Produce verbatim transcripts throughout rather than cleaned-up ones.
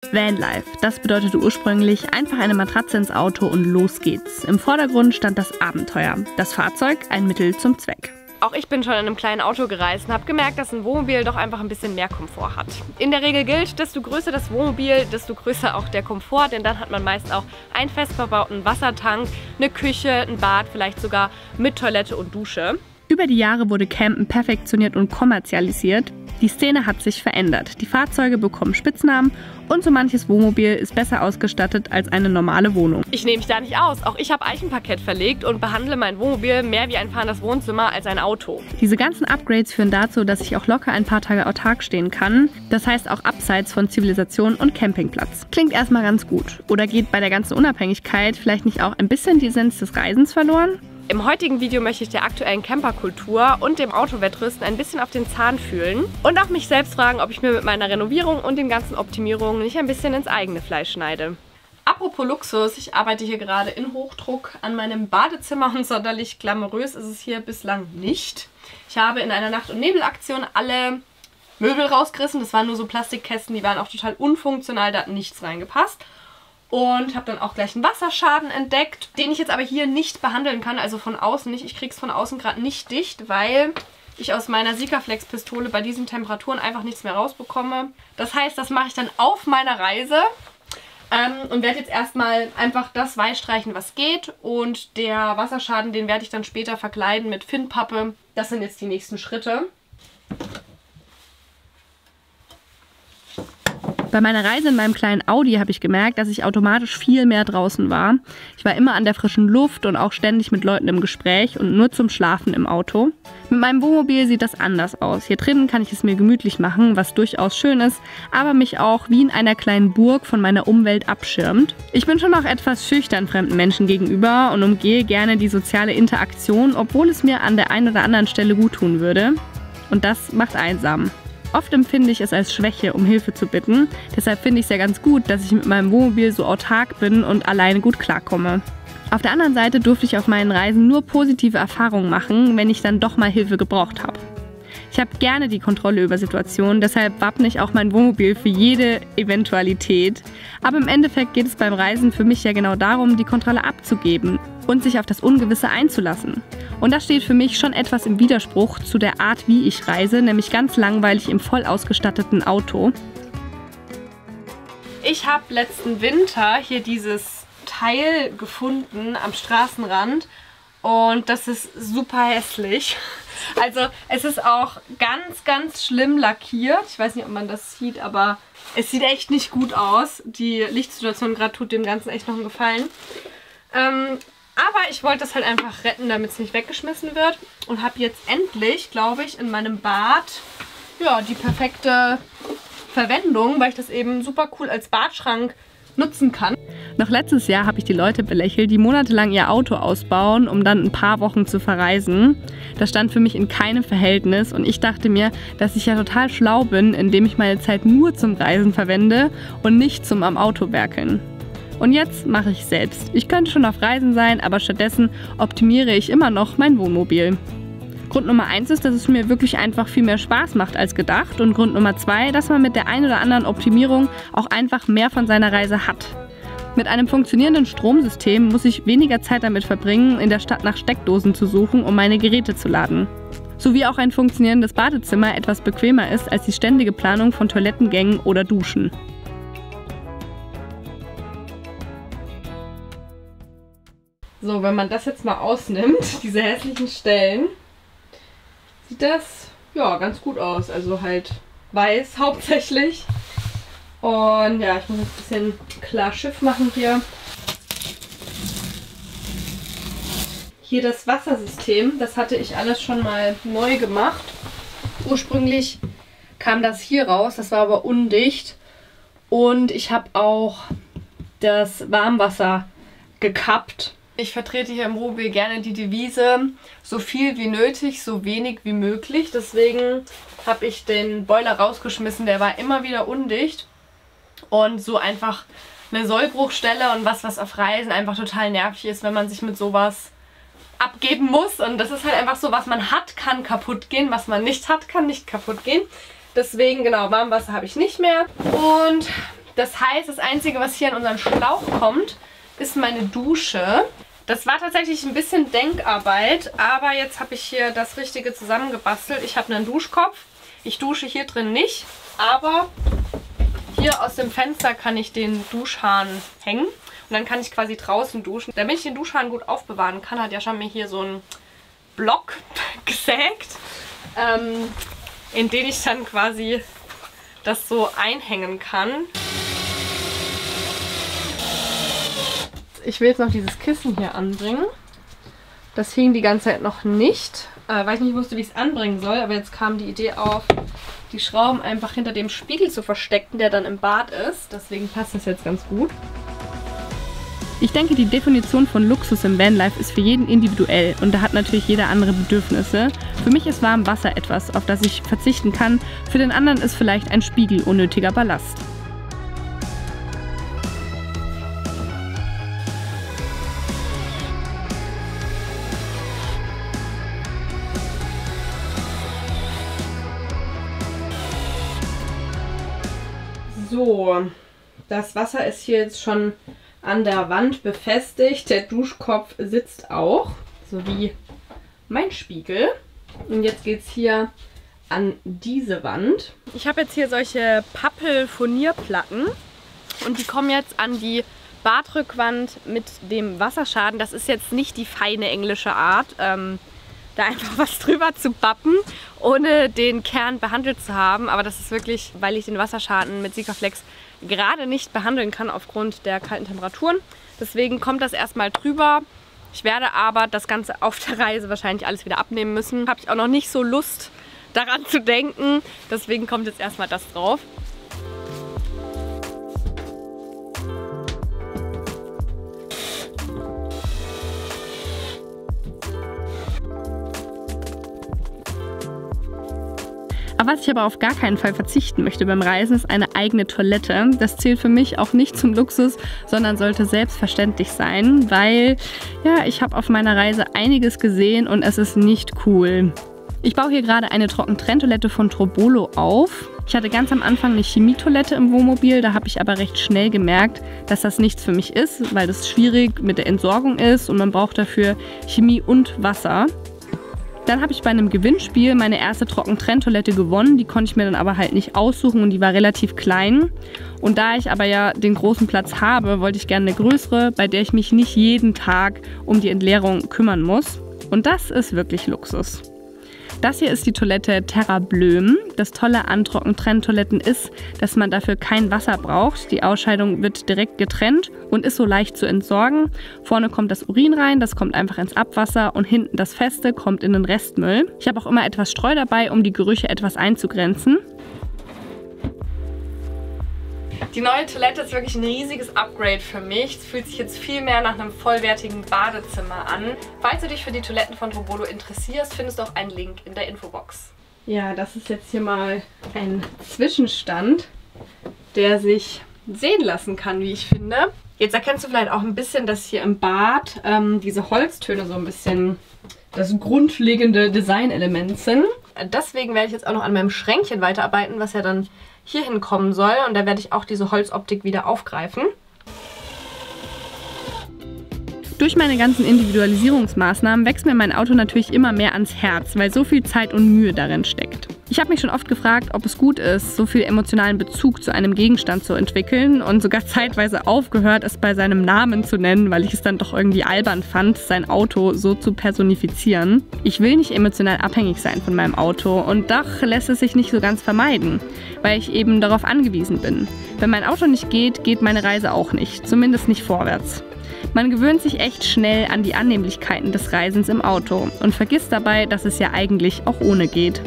Vanlife. Das bedeutete ursprünglich einfach eine Matratze ins Auto und los geht's. Im Vordergrund stand das Abenteuer, das Fahrzeug ein Mittel zum Zweck. Auch ich bin schon in einem kleinen Auto gereist und habe gemerkt, dass ein Wohnmobil doch einfach ein bisschen mehr Komfort hat. In der Regel gilt, desto größer das Wohnmobil, desto größer auch der Komfort, denn dann hat man meist auch einen fest verbauten Wassertank, eine Küche, ein Bad, vielleicht sogar mit Toilette und Dusche. Über die Jahre wurde Campen perfektioniert und kommerzialisiert. Die Szene hat sich verändert. Die Fahrzeuge bekommen Spitznamen und so manches Wohnmobil ist besser ausgestattet als eine normale Wohnung. Ich nehme mich da nicht aus. Auch ich habe Eichenparkett verlegt und behandle mein Wohnmobil mehr wie ein fahrendes Wohnzimmer als ein Auto. Diese ganzen Upgrades führen dazu, dass ich auch locker ein paar Tage autark stehen kann. Das heißt auch abseits von Zivilisation und Campingplatz. Klingt erstmal ganz gut. Oder geht bei der ganzen Unabhängigkeit vielleicht nicht auch ein bisschen die Essenz des Reisens verloren? Im heutigen Video möchte ich der aktuellen Camperkultur und dem Autowettrüsten ein bisschen auf den Zahn fühlen und auch mich selbst fragen, ob ich mir mit meiner Renovierung und den ganzen Optimierungen nicht ein bisschen ins eigene Fleisch schneide. Apropos Luxus, ich arbeite hier gerade in Hochdruck an meinem Badezimmer und sonderlich glamourös ist es hier bislang nicht. Ich habe in einer Nacht- und Nebelaktion alle Möbel rausgerissen, das waren nur so Plastikkästen, die waren auch total unfunktional, da hat nichts reingepasst. Und habe dann auch gleich einen Wasserschaden entdeckt, den ich jetzt aber hier nicht behandeln kann, also von außen nicht. Ich kriege es von außen gerade nicht dicht, weil ich aus meiner Sikaflex-Pistole bei diesen Temperaturen einfach nichts mehr rausbekomme. Das heißt, das mache ich dann auf meiner Reise ähm, und werde jetzt erstmal einfach das weiß streichen, was geht. Und der Wasserschaden, den werde ich dann später verkleiden mit Finnpappe. Das sind jetzt die nächsten Schritte. Bei meiner Reise in meinem kleinen Audi habe ich gemerkt, dass ich automatisch viel mehr draußen war. Ich war immer an der frischen Luft und auch ständig mit Leuten im Gespräch und nur zum Schlafen im Auto. Mit meinem Wohnmobil sieht das anders aus. Hier drinnen kann ich es mir gemütlich machen, was durchaus schön ist, aber mich auch wie in einer kleinen Burg von meiner Umwelt abschirmt. Ich bin schon auch etwas schüchtern fremden Menschen gegenüber und umgehe gerne die soziale Interaktion, obwohl es mir an der einen oder anderen Stelle gut tun würde. Und das macht einsam. Oft empfinde ich es als Schwäche, um Hilfe zu bitten. Deshalb finde ich es ja ganz gut, dass ich mit meinem Wohnmobil so autark bin und alleine gut klarkomme. Auf der anderen Seite durfte ich auf meinen Reisen nur positive Erfahrungen machen, wenn ich dann doch mal Hilfe gebraucht habe. Ich habe gerne die Kontrolle über Situationen, deshalb wappne ich auch mein Wohnmobil für jede Eventualität. Aber im Endeffekt geht es beim Reisen für mich ja genau darum, die Kontrolle abzugeben und sich auf das Ungewisse einzulassen. Und das steht für mich schon etwas im Widerspruch zu der Art, wie ich reise, nämlich ganz langweilig im voll ausgestatteten Auto. Ich habe letzten Winter hier dieses Teil gefunden am Straßenrand und das ist super hässlich. Also es ist auch ganz, ganz schlimm lackiert. Ich weiß nicht, ob man das sieht, aber es sieht echt nicht gut aus. Die Lichtsituation gerade tut dem Ganzen echt noch einen Gefallen. Ähm, aber ich wollte das halt einfach retten, damit es nicht weggeschmissen wird. Und habe jetzt endlich, glaube ich, in meinem Bad ja, die perfekte Verwendung, weil ich das eben super cool als Badschrank nutzen kann. Noch letztes Jahr habe ich die Leute belächelt, die monatelang ihr Auto ausbauen, um dann ein paar Wochen zu verreisen. Das stand für mich in keinem Verhältnis und ich dachte mir, dass ich ja total schlau bin, indem ich meine Zeit nur zum Reisen verwende und nicht zum am Auto werkeln. Und jetzt mache ich selbst. Ich könnte schon auf Reisen sein, aber stattdessen optimiere ich immer noch mein Wohnmobil. Grund Nummer eins ist, dass es mir wirklich einfach viel mehr Spaß macht als gedacht. Und Grund Nummer zwei, dass man mit der einen oder anderen Optimierung auch einfach mehr von seiner Reise hat. Mit einem funktionierenden Stromsystem muss ich weniger Zeit damit verbringen, in der Stadt nach Steckdosen zu suchen, um meine Geräte zu laden. Sowie auch ein funktionierendes Badezimmer etwas bequemer ist als die ständige Planung von Toilettengängen oder Duschen. So, wenn man das jetzt mal ausnimmt, diese hässlichen Stellen, sieht das ja ganz gut aus. Also halt weiß hauptsächlich. Und ja, ich muss jetzt ein bisschen klar Schiff machen hier. Hier das Wassersystem, das hatte ich alles schon mal neu gemacht. Ursprünglich kam das hier raus, das war aber undicht. Und ich habe auch das Warmwasser gekappt. Ich vertrete hier im Wohnmobil gerne die Devise, so viel wie nötig, so wenig wie möglich. Deswegen habe ich den Boiler rausgeschmissen, der war immer wieder undicht. Und so einfach eine Sollbruchstelle und was, was auf Reisen einfach total nervig ist, wenn man sich mit sowas abgeben muss. Und das ist halt einfach so, was man hat, kann kaputt gehen, was man nicht hat, kann nicht kaputt gehen. Deswegen, genau, Warmwasser habe ich nicht mehr. Und Das heißt, das Einzige, was hier in unseren Schlauch kommt, ist meine Dusche. Das war tatsächlich ein bisschen Denkarbeit, aber jetzt habe ich hier das Richtige zusammengebastelt. Ich habe einen Duschkopf. Ich dusche hier drin nicht, aber hier aus dem Fenster kann ich den Duschhahn hängen. Und dann kann ich quasi draußen duschen. Damit ich den Duschhahn gut aufbewahren kann, hat Jascha mir hier so einen Block gesägt, ähm, in den ich dann quasi das so einhängen kann. Ich will jetzt noch dieses Kissen hier anbringen. Das hing die ganze Zeit noch nicht, äh, weil ich nicht wusste, wie ich es anbringen soll. Aber jetzt kam die Idee auf, die Schrauben einfach hinter dem Spiegel zu verstecken, der dann im Bad ist. Deswegen passt das jetzt ganz gut. Ich denke, die Definition von Luxus im Vanlife ist für jeden individuell und da hat natürlich jeder andere Bedürfnisse. Für mich ist warm Wasser etwas, auf das ich verzichten kann. Für den anderen ist vielleicht ein Spiegel unnötiger Ballast. So, das Wasser ist hier jetzt schon an der Wand befestigt. Der Duschkopf sitzt auch, sowie mein Spiegel. Und jetzt geht es hier an diese Wand. Ich habe jetzt hier solche Pappel-Furnierplatten und die kommen jetzt an die Badrückwand mit dem Wasserschaden. Das ist jetzt nicht die feine englische Art, ähm, da einfach was drüber zu pappen, ohne den Kern behandelt zu haben. Aber das ist wirklich, weil ich den Wasserschaden mit Sikaflex gerade nicht behandeln kann aufgrund der kalten Temperaturen. Deswegen kommt das erstmal drüber. Ich werde aber das Ganze auf der Reise wahrscheinlich alles wieder abnehmen müssen. Habe ich auch noch nicht so Lust daran zu denken. Deswegen kommt jetzt erstmal das drauf. Auf was ich aber auf gar keinen Fall verzichten möchte beim Reisen, ist eine eigene Toilette. Das zählt für mich auch nicht zum Luxus, sondern sollte selbstverständlich sein, weil ja, ich habe auf meiner Reise einiges gesehen und es ist nicht cool. Ich baue hier gerade eine Trockentrenntoilette von Trobolo auf. Ich hatte ganz am Anfang eine Chemietoilette im Wohnmobil, da habe ich aber recht schnell gemerkt, dass das nichts für mich ist, weil das schwierig mit der Entsorgung ist und man braucht dafür Chemie und Wasser. Dann habe ich bei einem Gewinnspiel meine erste Trockentrenntoilette gewonnen. Die konnte ich mir dann aber halt nicht aussuchen und die war relativ klein. Und da ich aber ja den großen Platz habe, wollte ich gerne eine größere, bei der ich mich nicht jeden Tag um die Entleerung kümmern muss. Und das ist wirklich Luxus. Das hier ist die Toilette Terra Blöm. Das Tolle an Trockentrenntoiletten ist, dass man dafür kein Wasser braucht. Die Ausscheidung wird direkt getrennt und ist so leicht zu entsorgen. Vorne kommt das Urin rein, das kommt einfach ins Abwasser und hinten das Feste kommt in den Restmüll. Ich habe auch immer etwas Streu dabei, um die Gerüche etwas einzugrenzen. Die neue Toilette ist wirklich ein riesiges Upgrade für mich. Es fühlt sich jetzt viel mehr nach einem vollwertigen Badezimmer an. Falls du dich für die Toiletten von Trobolo interessierst, findest du auch einen Link in der Infobox. Ja, das ist jetzt hier mal ein Zwischenstand, der sich sehen lassen kann, wie ich finde. Jetzt erkennst du vielleicht auch ein bisschen, dass hier im Bad ähm, diese Holztöne so ein bisschen das grundlegende Designelement sind. Deswegen werde ich jetzt auch noch an meinem Schränkchen weiterarbeiten, was ja dann hier hinkommen soll. Und da werde ich auch diese Holzoptik wieder aufgreifen. Durch meine ganzen Individualisierungsmaßnahmen wächst mir mein Auto natürlich immer mehr ans Herz, weil so viel Zeit und Mühe darin steckt. Ich habe mich schon oft gefragt, ob es gut ist, so viel emotionalen Bezug zu einem Gegenstand zu entwickeln und sogar zeitweise aufgehört, es bei seinem Namen zu nennen, weil ich es dann doch irgendwie albern fand, sein Auto so zu personifizieren. Ich will nicht emotional abhängig sein von meinem Auto und doch lässt es sich nicht so ganz vermeiden, weil ich eben darauf angewiesen bin. Wenn mein Auto nicht geht, geht meine Reise auch nicht, zumindest nicht vorwärts. Man gewöhnt sich echt schnell an die Annehmlichkeiten des Reisens im Auto und vergisst dabei, dass es ja eigentlich auch ohne geht.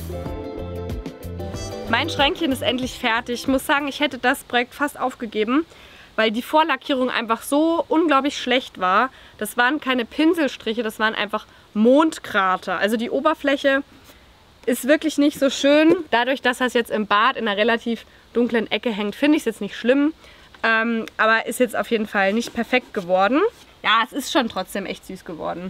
Mein Schränkchen ist endlich fertig. Ich muss sagen, ich hätte das Projekt fast aufgegeben, weil die Vorlackierung einfach so unglaublich schlecht war. Das waren keine Pinselstriche, das waren einfach Mondkrater. Also die Oberfläche ist wirklich nicht so schön. Dadurch, dass das jetzt im Bad in einer relativ dunklen Ecke hängt, finde ich es jetzt nicht schlimm. Ähm, aber ist jetzt auf jeden Fall nicht perfekt geworden. Ja, es ist schon trotzdem echt süß geworden.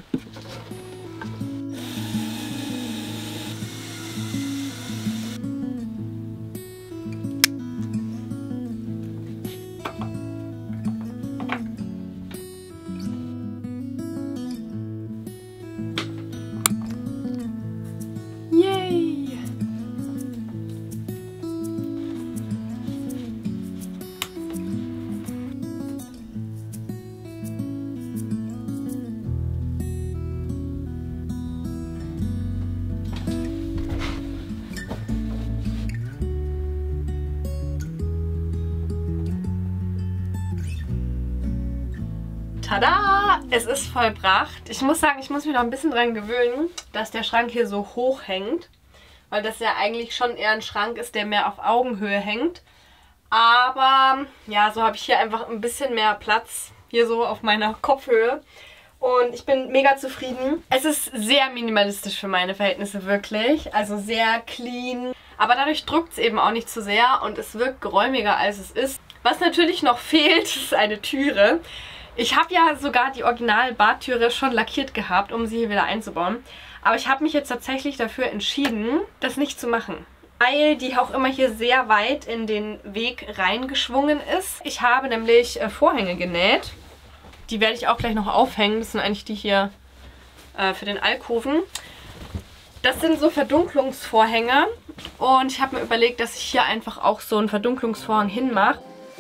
Tada! Es ist vollbracht. Ich muss sagen, ich muss mich noch ein bisschen dran gewöhnen, dass der Schrank hier so hoch hängt. Weil das ja eigentlich schon eher ein Schrank ist, der mehr auf Augenhöhe hängt. Aber ja, so habe ich hier einfach ein bisschen mehr Platz. Hier so auf meiner Kopfhöhe. Und ich bin mega zufrieden. Es ist sehr minimalistisch für meine Verhältnisse, wirklich. Also sehr clean. Aber dadurch drückt es eben auch nicht zu sehr und es wirkt geräumiger, als es ist. Was natürlich noch fehlt, ist eine Türe. Ich habe ja sogar die Original-Badtüre schon lackiert gehabt, um sie hier wieder einzubauen. Aber ich habe mich jetzt tatsächlich dafür entschieden, das nicht zu machen. Weil die auch immer hier sehr weit in den Weg reingeschwungen ist. Ich habe nämlich äh, Vorhänge genäht. Die werde ich auch gleich noch aufhängen. Das sind eigentlich die hier äh, für den Alkoven. Das sind so Verdunklungsvorhänge. Und ich habe mir überlegt, dass ich hier einfach auch so einen Verdunklungsvorhang hinmache.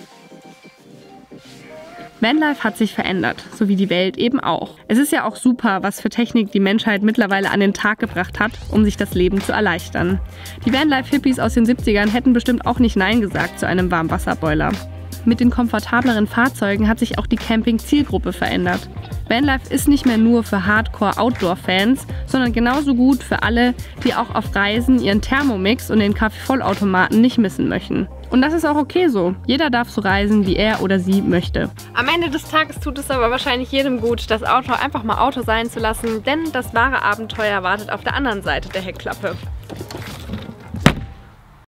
Vanlife hat sich verändert, so wie die Welt eben auch. Es ist ja auch super, was für Technik die Menschheit mittlerweile an den Tag gebracht hat, um sich das Leben zu erleichtern. Die Vanlife-Hippies aus den siebzigern hätten bestimmt auch nicht Nein gesagt zu einem Warmwasserboiler. Mit den komfortableren Fahrzeugen hat sich auch die Camping-Zielgruppe verändert. Vanlife ist nicht mehr nur für Hardcore-Outdoor-Fans, sondern genauso gut für alle, die auch auf Reisen ihren Thermomix und den Kaffeevollautomaten nicht missen möchten. Und das ist auch okay so. Jeder darf so reisen, wie er oder sie möchte. Am Ende des Tages tut es aber wahrscheinlich jedem gut, das Auto einfach mal Auto sein zu lassen, denn das wahre Abenteuer wartet auf der anderen Seite der Heckklappe.